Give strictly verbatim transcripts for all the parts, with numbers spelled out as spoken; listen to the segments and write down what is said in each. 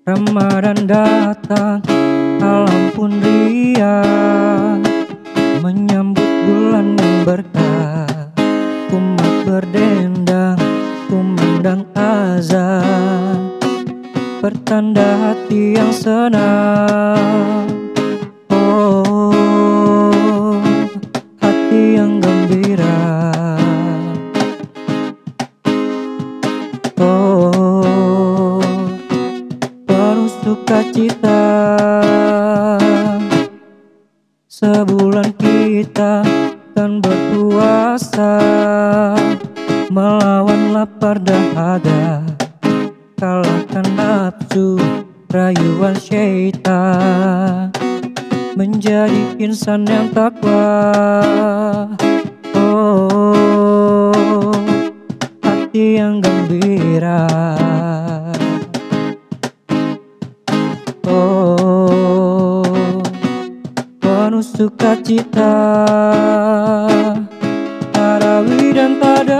Ramadan datang, alam pun riang, menyambut bulan yang berkah. Umat berdendang, kumandang azan, pertanda hati yang senang. Oh, hati yang gembira. Oh, penuh sukacita. Sebulan kita kan berpuasa, melawan lapar dahaga, kalahkan nafsu rayuan syaitan, menjadi insan yang takwa. Oh, hati yang gembira. Oh, penuh sukacita. Tarawih dan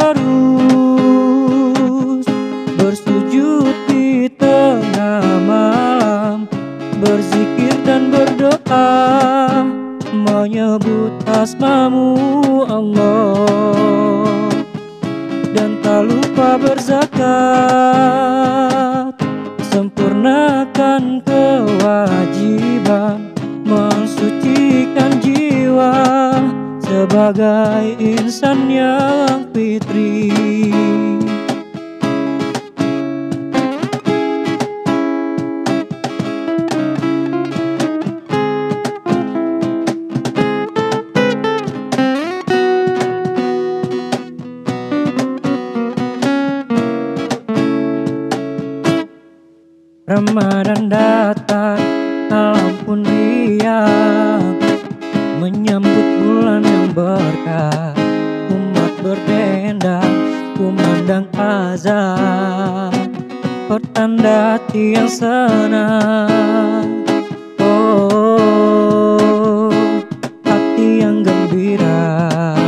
tadarus, bersujud di tengah malam, berzikir dan berdoa, menyebut asmamu Allah. Dan tak lupa berzakat, sempurnakan kewajiban, mensucikan jiwa sebagai insan yang fitri. Ramadan datang, alam pun riang, menyambut bulan yang berkah. Umat berdendang, kumandang azan, pertanda hati yang senang. Oh, hati yang gembira.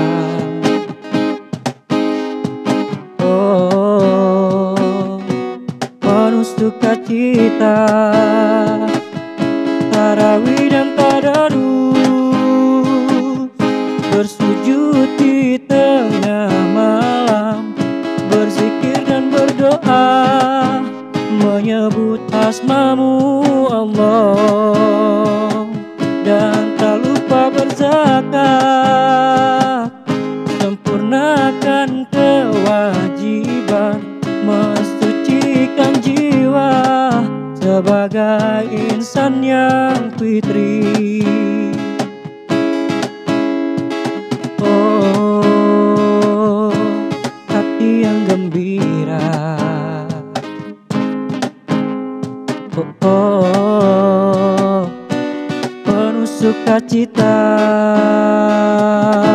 Oh, penuh sukacita. Tarawih dan tadarus, bersujud di tengah malam, berzikir dan berdoa, menyebut asmamu Allah. Dan tak lupa berzakat, sempurnakan kewajiban, mensucikan jiwa sebagai insan yang fitri. Oh, hati yang gembira. Oh, oh, penuh sukacita.